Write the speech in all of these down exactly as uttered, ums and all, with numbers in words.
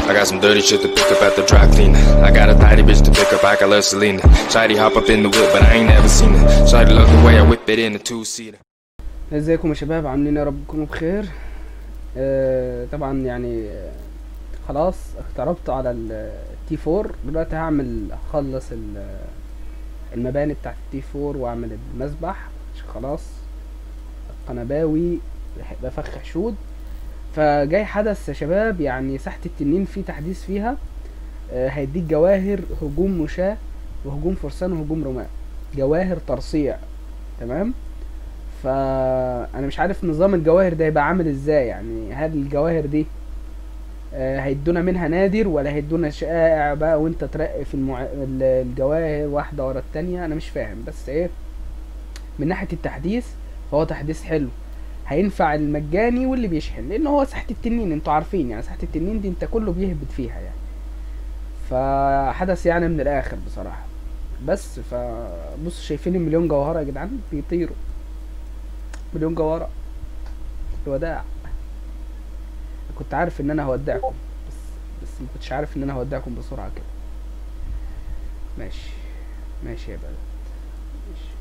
I got some dirty shit to pick up at the dry cleaner. I got a tidy bitch to pick up, I got love Selena. Shawty hop up in the whip, but I ain't never seen her. Shawty love the way I whip it in a two-seater. ازيكم يا شباب، عاملين يا رب تكونوا بخير. آه طبعا يعني آه خلاص اقتربت على التي فور. دلوقتي هعمل اخلص المباني بتاعت التي فور واعمل المسبح عشان خلاص القنباوي بفخ حشود. فجاي حدث يا شباب، يعني ساحة التنين في تحديث فيها. آه هيديك جواهر هجوم مشاة وهجوم فرسان وهجوم رماة، جواهر ترصيع. تمام، فانا مش عارف نظام الجواهر ده هيبقى عامل ازاي. يعني هل الجواهر دي آه هيدونا منها نادر ولا هيدونا شائع بقى وانت ترقي في المع... الجواهر واحده ورا التانية؟ انا مش فاهم، بس ايه من ناحيه التحديث فهو تحديث حلو، هينفع المجاني واللي بيشحن، لان هو ساحه التنين انتوا عارفين، يعني ساحه التنين دي انت كله بيهبط فيها يعني. فحدث يعني من الاخر بصراحه. بس فبصوا شايفين المليون جوهره يا جدعان بيطيروا، مليون جوهرة الوداع. كنت عارف ان انا هودعكم، بس بس ما كنتش عارف ان انا هودعكم بسرعة كده. ماشي ماشي يا بلد ماشي.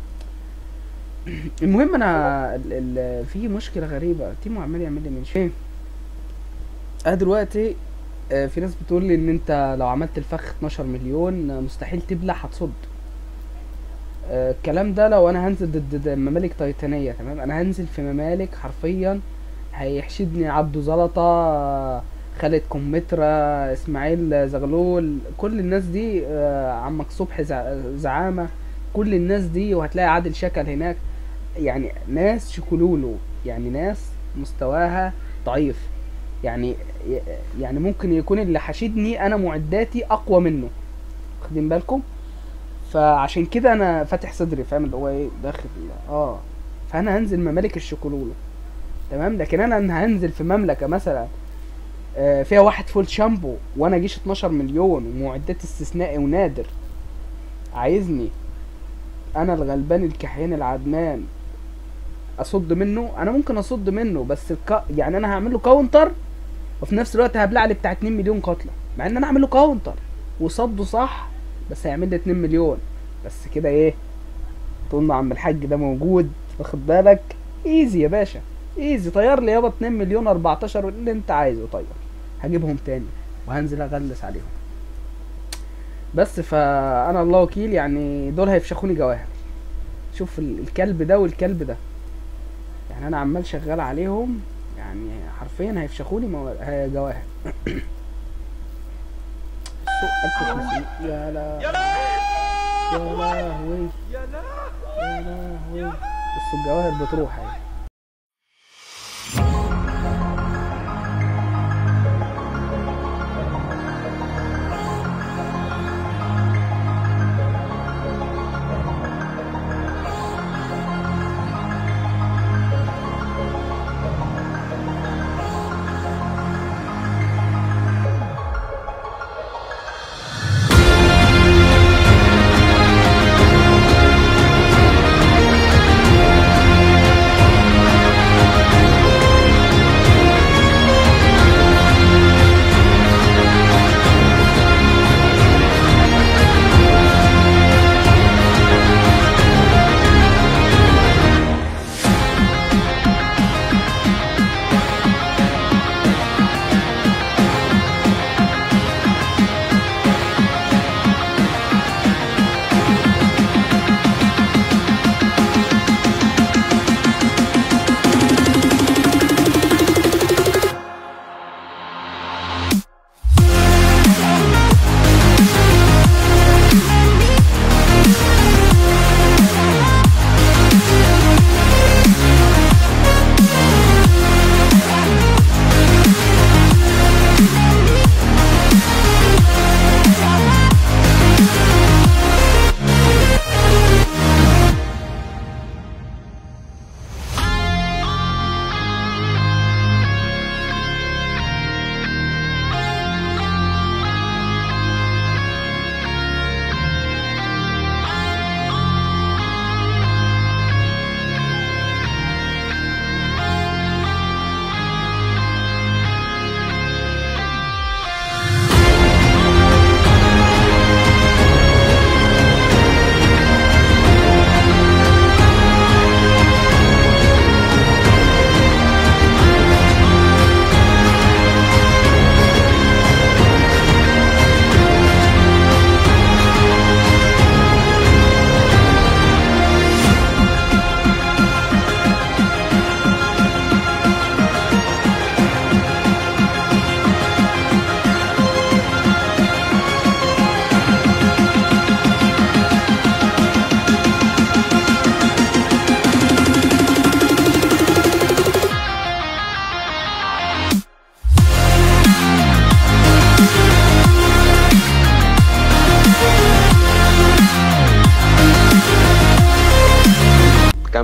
المهم انا ال ال في مشكلة غريبة، تيمو عمال يعمل لي منشن. ايه انا دلوقتي آه في ناس بتقول لي ان انت لو عملت الفخ اتناشر مليون مستحيل تبلع، هتصد. آه الكلام ده لو انا هنزل ضد ممالك تايتانية. تمام، انا هنزل في ممالك حرفيا هيحشدني عبده زلطة، آه خالد كمثرى، اسماعيل زغلول، كل الناس دي، آه عمك صبحي زعامة، كل الناس دي، وهتلاقي عادل شكل هناك. يعني ناس شكلولو، يعني ناس مستواها ضعيف. يعني يعني ممكن يكون اللي حشدني انا معداتي اقوى منه، واخدين بالكم؟ فعشان كده انا فاتح صدري، فاهم اللي هو ايه داخل اه فانا هنزل ممالك الشكلولو. تمام، لكن انا هنزل في مملكه مثلا آه فيها واحد فول شامبو وانا جيش اتناشر مليون ومعدات استثنائي ونادر، عايزني انا الغلبان الكحيان العدمان اصد منه؟ انا ممكن اصد منه، بس الك... يعني انا هعمل له كاونتر وفي نفس الوقت هبلع لي بتاع اتنين مليون قتله، مع ان انا اعمل له كاونتر وصده صح، بس هيعمل لي اتنين مليون. بس كده ايه، طول ما عم الحاج ده موجود، واخد بالك، ايزي يا باشا، ايزي. طير لي يابا اتنين مليون اربعتاشر اللي انت عايزه، طير هجيبهم تاني وهنزل اغلس عليهم. بس فانا الله وكيل، يعني دول هيفشخوني جواهر. شوف الكلب ده والكلب ده، يعني انا عمال شغال عليهم، يعني حرفيا هيفشخوني مو... جواهر. يا لا يا لهوي يا لهوي، بصوا الجواهر بتروح اهي.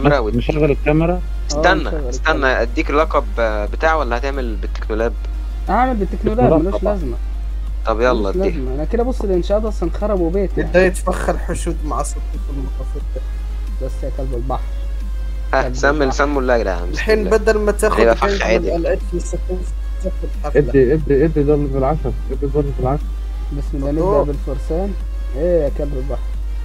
مراود. مشغل الكاميرا. استنى استنى اديك اللقب بتاعه ولا هتعمل بالتكنولاب؟ اعمل بالتكنولاب ملوش لازمه. طب يلا اديه. انا كده بص الانشاءات اصلا خربوا بيتي. بداية فخ الحشود مع صوت المخفض. بس يا كلب البحر. ها سمي سموا الله يا جدعان. الحين بدل ما تاخذ فخ عادي. الاتش تاخذ حفله. ادي ادي ادي دول في العشر، ادي دول في العشر. بسم الله نبدا بالفرسان. ايه يا كلب البحر.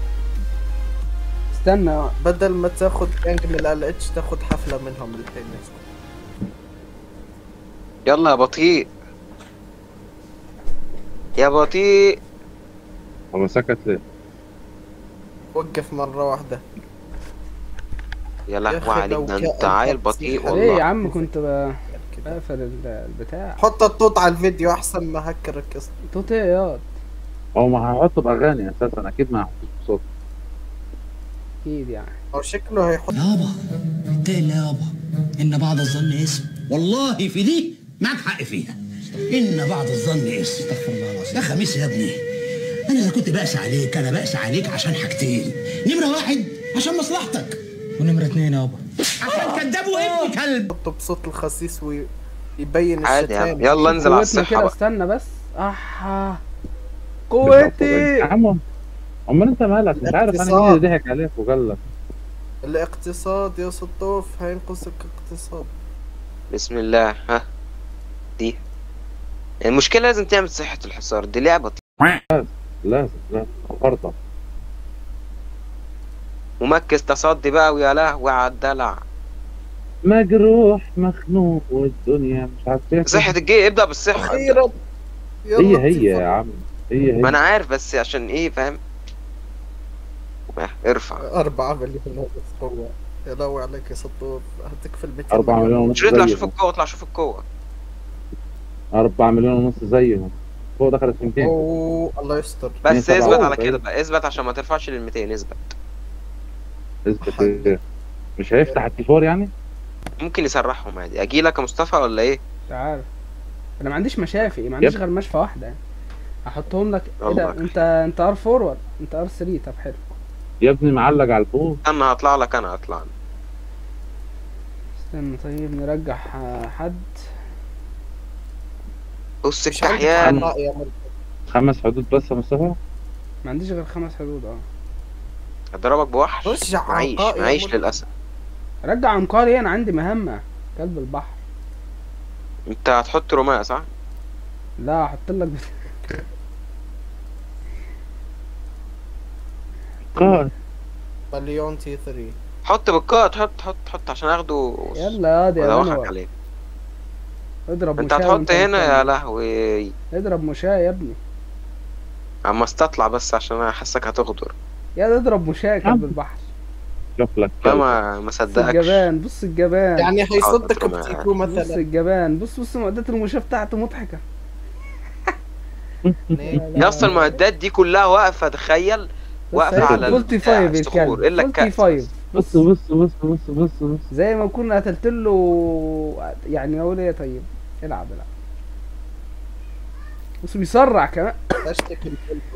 استنى بدل ما تاخذ جانج من ال اتش تاخذ حفله منهم الحين. يلا يا بطيء يا بطيء. هو سكت ليه؟ وقف مره واحده. يا لهوي عليك ده انت عيل بطيء والله. ليه يا عم كنت بقفل البتاع. حط التوت على الفيديو احسن ما هكر القصه. توت ايه ياض؟ هو ما هيحطه باغاني اساسا، اكيد ما هيحطوش بصوت. اكيد يعني. او شكله هيحط. يابا اتقل يابا، ان بعض الظن اسم. والله في دي معك حق فيها، ان بعض الظن اسم. استغفر الله العظيم. يا خميس يا ابني، انا اذا كنت بأس عليك انا بأس عليك عشان حاجتين. نمره واحد عشان مصلحتك، ونمره اتنين يابا عشان كداب وابن كلب. حطه بصوت الخسيس ويبين عادي الشتام. يلا انزل على الصحه بقى. استنى بس. احا قوتي يا عم امال انت مالك؟ مش عارف انا مين اللي ضحك عليك وقال لك الاقتصاد يا سطوف هينقصك اقتصاد. بسم الله. ها دي المشكله لازم تعمل صحه الحصار دي لعبه. لازم لازم لازم فرضا. ومكس تصدي بقى ويا لهوي على الدلع. مجروح مخنوق والدنيا مش عارف ايه. صحه الجي ابدا بالصحه. اخيرا هي هي يا عم هي هي. ما انا عارف بس عشان ايه فاهم. ارفع أربعة مليون بس قوة. يا لهوي عليك يا سطوف هتكفل ميتين أربعة مليون ونص. مش اطلع شوف القوة اطلع شوف القوة. أربعة مليون ونص زيهم. فوق دخلت في ميتين. اوه الله يستر. بس اثبت على كده بقى، اثبت عشان ما ترفعش لل ميتين. اثبت اثبت ايه؟ مش هيفتح التيفور يعني؟ ممكن يسرحهم عادي. اجي لك يا مصطفى ولا ايه؟ مش عارف. انا ما عنديش مشافي، ما عنديش غير مشفى واحدة يعني. احطهم لك. ايه ده؟ انت انت ار فورورد، انت ار ثلاثة. طب حلو يا ابني معلق على البوم. استنى هطلع لك انا هطلع. استنى طيب نرجع حد. بص الكحيان. خمس حدود بس يا مصطفى؟ ما عنديش غير خمس حدود. اه هضربك بوحش. رجع معيش معيش للاسف. رجع عنقاري. انا عندي مهمة كلب البحر. انت هتحط رماية صح؟ لا هحط لك بت... قائد مليون تي ثلاثة. حط بالقائد. حط حط حط عشان اخده. يلا يا دي يا عليه. اضرب انت هتحط هنا يا لهوي. اضرب مشاة يا ابني. اما استطلع بس عشان انا حاسك هتغدر. يا اضرب مشاة كلب البحر. شوف لك لا ما ما صدقكش. الجبان بص الجبان يعني هيصدك بتيكو مثلا. بص الجبان. بص بص معدات المشاة بتاعته مضحكة. يا اسطى المعدات دي كلها واقفة. تخيل واقفة على الصخور الا الكهف. بص بص بص بص بص بص زي ما كنا قتلت له يعني. اقول ايه طيب؟ العب العب. بص بيسرع كمان. اشتكي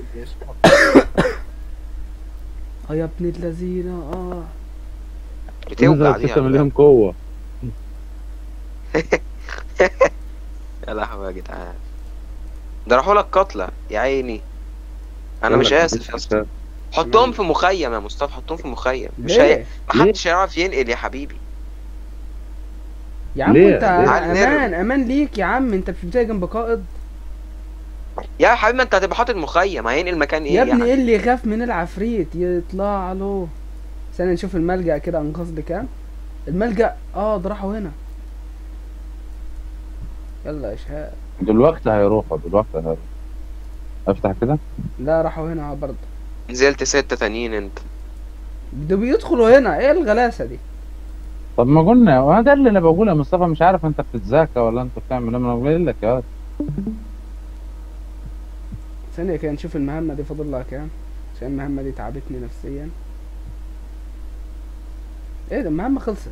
اه يا ابن اللذينه. اه بتوجع دي. ستة مليون قوة. يا لهوي يا جدعان. ده راحوا لك قتلة يا عيني. انا مش اسف يا اسطى. حطهم في مخيم يا مصطفى. حطهم في مخيم. مش هي محدش هيعرف ينقل يا حبيبي. يا عم انت امان امان ليك يا عم. انت مش بتاعي جنب قائد يا حبيبي. انت هتبقى حاطط مخيم هينقل مكان ايه يا ابني؟ ايه اللي يخاف من العفريت يطلع له؟ ثانية نشوف الملجأ كده انقاذ بكام. الملجأ اه ده راحوا هنا. يلا يا شهاب. دلوقتي هيروحوا دلوقتي هيروحوا. افتح كده. لا راحوا هنا برضه. نزلت ستة تانيين انت. ده بيدخلوا هنا. ايه الغلاسة دي؟ طب ما قلنا وهذا ده اللي انا بقوله يا مصطفى. مش عارف انت بتتذاكى ولا انت بتعمل ايه. انا بقول لك يا واد. ثانية كده نشوف المهمة دي فاضل لها كام، عشان المهمة دي تعبتني نفسيا. ايه ده المهمة خلصت.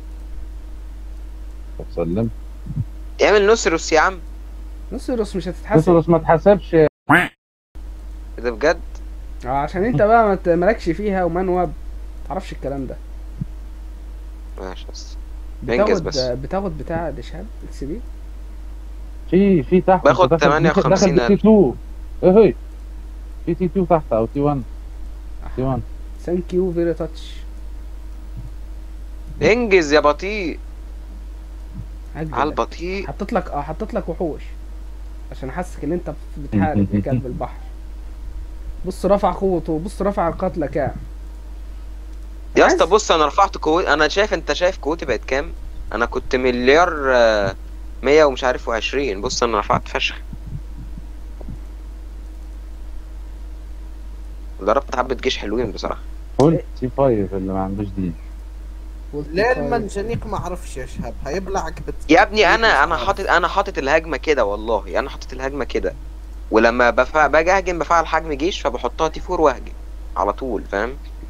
طب سلم. اعمل نصرس يا عم. نصرس مش هتتحسب. نصرس ما تحسبش. ده بجد. اه عشان انت بقى مالكش فيها ومنوب متعرفش الكلام ده. ماشي بس انجز بتاخد بس. بتاخد بتاع الشهاب اكس بي. في في تحت باخد داخل- تمانية وخمسين داخل تي ألف. اتنين. ايه هي في تي اتنين تحت او تي واحد. تي واحد. ثانك يو فيري تاتش. انجز يا بطيء على هجبدك. البطيء. حطيت لك اه حطيت لك وحوش عشان احسك ان انت بتحارب في كلب البحر. بص رفع قوته، بص رفع القتلى كام. يا اسطى بص انا رفعت قوتي، انا شايف انت شايف قوتي بقت كام؟ انا كنت مليار آه، مية ومش عارف وعشرين. بص انا رفعت فشخ. ضربت حبة جيش حلوين بصراحة. فول تي خمسة اللي ما عندوش دي. ليه المنجنيق ما عرفش يا شهاب هيبلعك بت... يا ابني انا انا حاطط انا حاطط الهجمة كده، والله انا حاطط الهجمة كده، ولما بفع... باجي اهجم بفعل حجم جيش فبحطها تي فور واهجم على طول، فاهم؟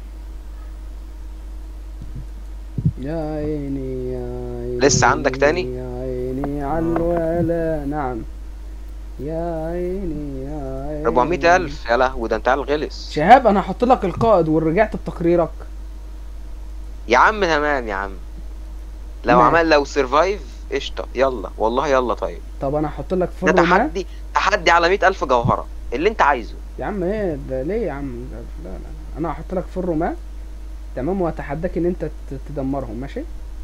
يا عيني يا عيني لسه عندك تاني؟ يا عيني على الولا. نعم يا عيني يا عيني. أربعمية ألف يا لهوي، ده انت عيل غلس. شهاب انا هحط لك القائد ورجعت بتقريرك. يا عم تمام يا عم، لو ماشي. عمل لو سرفايف قشطة، يلا والله يلا. طيب طب انا هحط لك ده فر ما. تحدي، تحدي على مية ألف جوهرة اللي انت عايزه. يا عم ايه ده ليه يا عم ده؟ لا لا انا هحط لك فر ما تمام، واتحداك ان انت ت- تدمرهم. ماشي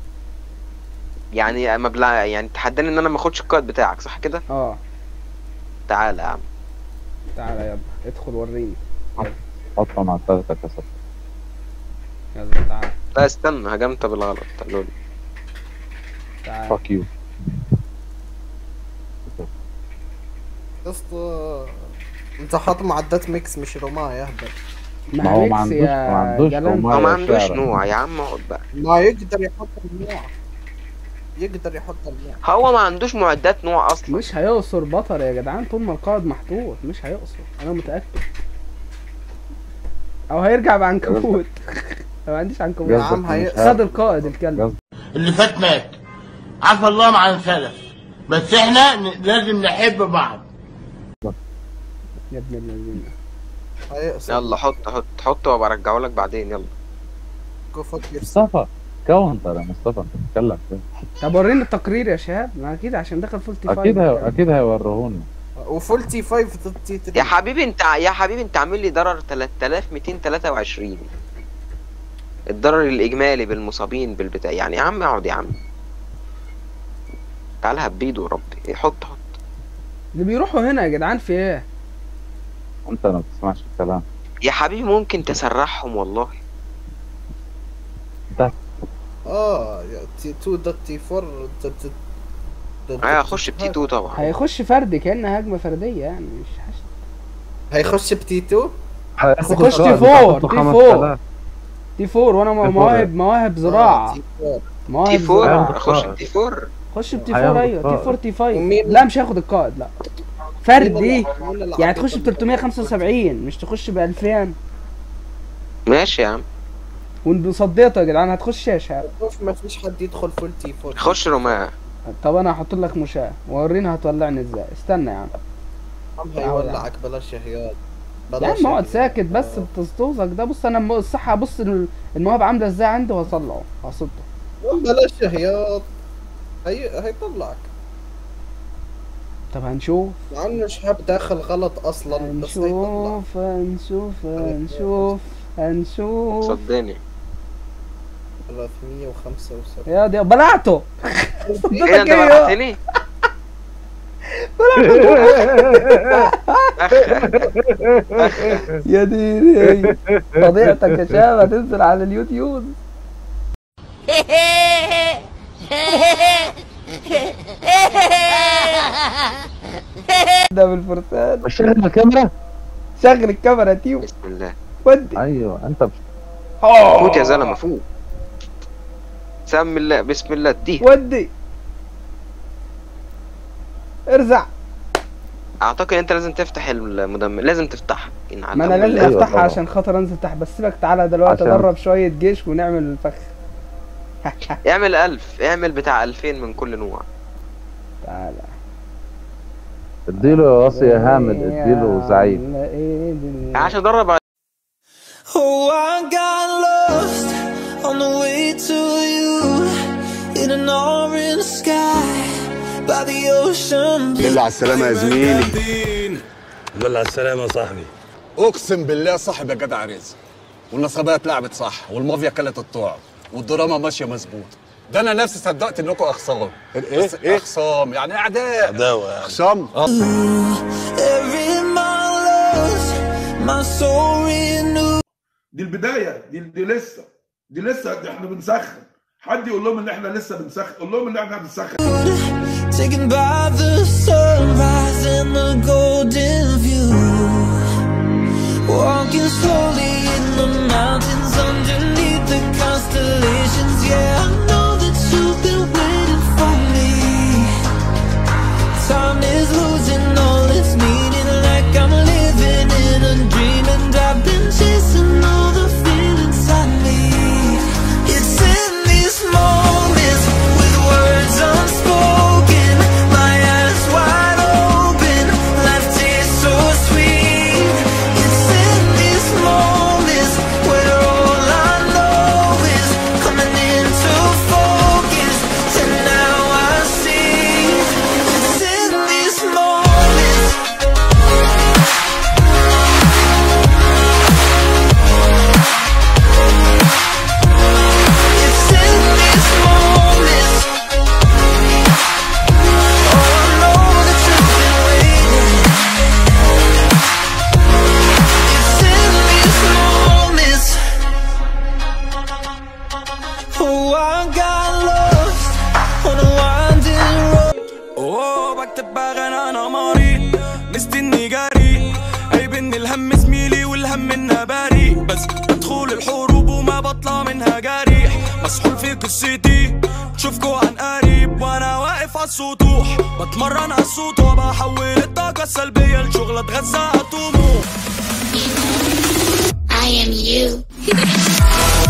يعني مبلغ، يعني تحداني ان انا ما اخدش القائد بتاعك صح كده؟ اه. تعالى يا عم. تعالى يلا ادخل وريني. حطها مع التالتة كسر. يلا تعالى لا استنى، هجمت بالغلط. قالوا لي تعالى. فاك يو. يا اسطى انت حاط معدات ميكس مش رماية يا هبل. ما هو ما ميكس عندوش يا ما عندوش جلال. رماية هو ما يا عندوش شاعر. نوع يا عم، اقعد بقى. ما يقدر يحط النوع، يقدر يحط النوع. هو ما عندوش معدات نوع اصلا. مش هيقصر بطر يا جدعان طول ما القائد محطوط، مش هيقصر انا متأكد. او هيرجع بعنكبوت. ما عنديش عنكبوت. يا عم هي خد القائد الكلب. اللي فات مات، عفى الله عن سلف، بس احنا ن- لازم نحب بعض. يا ابن الذين. هيقصر. يلا حط حط حط وبرجعه لك بعدين. يلا Go fuck yourself. مصطفى كاونتر يا مصطفى، انت بتتكلم فين؟ طب وريني التقرير يا شهاب. ما اكيد عشان دخل فول تي اكيد هي... اكيد هيوريهولنا. وفول تي خمسة ضد تي ثلاثة. يا حبيبي انت، يا حبيبي انت عامل لي ضرر تلاتة آلاف ومئتين وتلاتة وعشرين. الضرر الاجمالي بالمصابين بالبتاع. يعني يا عم اقعد يا عم، تعال هبيده ربي. حط حط. اللي بيروحوا هنا يا جدعان في ايه؟ انت ما بتسمعش الكلام. يا حبيبي ممكن تسرحهم والله. اه تي اتنين ضد تي اربعة ضد ضد- اه هخش بتي اتنين طبعا. هيخش فردي كأنها هجمة فردية يعني مش حشد. هيخش بتي اتنين. هيخش تي فور تي فور تي فور وانا مواهب مواهب زراعة. تي اربعة. مواهب تي فور زراعة. اخش بتي فور. خش بتي هياخد فور. ايوه تي القائد. فور تي خمسة. ومين- لا مش هياخد القائد لا. فردي مين اللي يعني عطيته تخش ب تلتمية وخمسة وسبعين مش تخش ب ألفين. ماشي يا عم. وانبسطيته يا جدعان هتخش يا شباب. شوف ما فيش حد يدخل فول تي اربعة. خش رماة. طب انا هحط لك مشاة وورينا هتولعني ازاي. استنى يا عم. عم هيولعك بلاش يا هياد. يا عم اقعد ساكت بس بتصطوزك ده. بص انا م- الصحة بص ال- المواهب عاملة ازاي عندي وهطلعه هصده. بلاش يا هياد. هي هيطلعك. طب هنشوف مع انه شهاب داخل غلط اصلا بس هيطلع. هنشوف هنشوف هنشوف هنشوف. صدقني. ثلاثمية وخمسة وسبعين. يا دي بلعته. ايه انت بلعتني؟ يا ديني فضيعتك يا شباب هتنزل على اليوتيوب. ده بالفرسان. شغل الكاميرا. شغل الكاميرا يا تيو. بسم الله. ودي ايوه انت مش فوت يا زلمه فوت. سم الله بسم الله اديه. ودي ارزع. اعتقد انت لازم تفتح المدمر، لازم تفتحها. ما انا لازم أيوة افتحها طبعا. عشان خاطر انزل تحت. بس سيبك تعالى دلوقتي عشان- ادرب شويه جيش ونعمل الفخ. اعمل ألف، اعمل بتاع ألفين من كل نوع. تعالى اديله يا وصي يا هامد، اديله زعيم. عشان ادرب. Oh, I got lost on the way to you. بالله على السلامة يا زميلي. بالله على السلامة يا صاحبي. اقسم بالله صاحب يا جدع رزق، والنصابات لعبت صح، والمافيا كلت الطعم، والدراما ماشيه مظبوط. ده انا نفسي صدقت انكم اخصام. ايه ايه اخصام يعني اعداء. عداوه يعني. اخصام. اه دي البدايه، دي دي لسه دي لسه دي احنا بنسخن. حد يقول لهم ان احنا لسه بنسخن، قول لهم ان احنا بنسخن. Taken by the sunrise and the golden view, walking slowly in the mountains underneath the constellations. Yeah, I know that you've been waiting for me. Time is losing all its meaning, like I'm living in a dream, and I've been chasing all the feelings inside me. It's in these moments with words unspoken, my eyes wide open, life tastes so sweet. It's in these moments where all I know is coming into focus, and now I see. It's in these moments. It's in these moments. Oh, I know that you've been waiting. It's in these moments. Oh, I got lost on a winding road. اوه بكتب بغنى انا مريض مستني جري، عيب ان الهم زميلي والهم انها بريء، بس بدخل الحروب وما بطلع منها جريح، مسحول في قصتي تشوفكوا عن قريب، وانا واقف على السطوح بتمرن على الصوت، وبحول الطاقة السلبية لشغل اتغذى على الطموح. I am you.